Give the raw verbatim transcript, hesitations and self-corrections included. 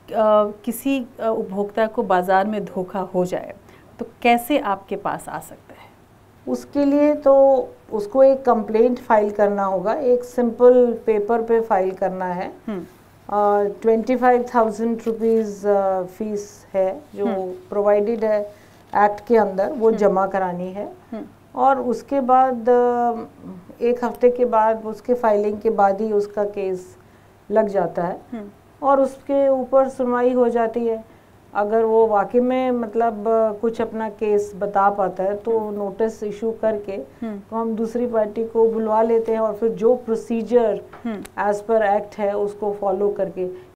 किसी अ, उपभोक्ता को बाज़ार में धोखा हो जाए तो कैसे आपके पास आ सकता है? उसके लिए तो उसको एक कंप्लेंट फाइल करना होगा, एक सिंपल पेपर पे फाइल करना है। और twenty five thousand rupees fees है जो प्रोवाइडेड है एक्ट के अंदर, वो जमा करानी है। और उसके बाद uh, एक हफ्ते के बाद, उसके फाइलिंग के बाद ही उसका केस लग जाता है और उसके ऊपर सुनवाई हो जाती है। अगर वो वाकई में मतलब कुछ अपना केस बता पाता है तो नोटिस इशू करके तो हम दूसरी पार्टी को बुलवा लेते हैं और फिर जो प्रोसीजर एज पर एक्ट है उसको फॉलो करके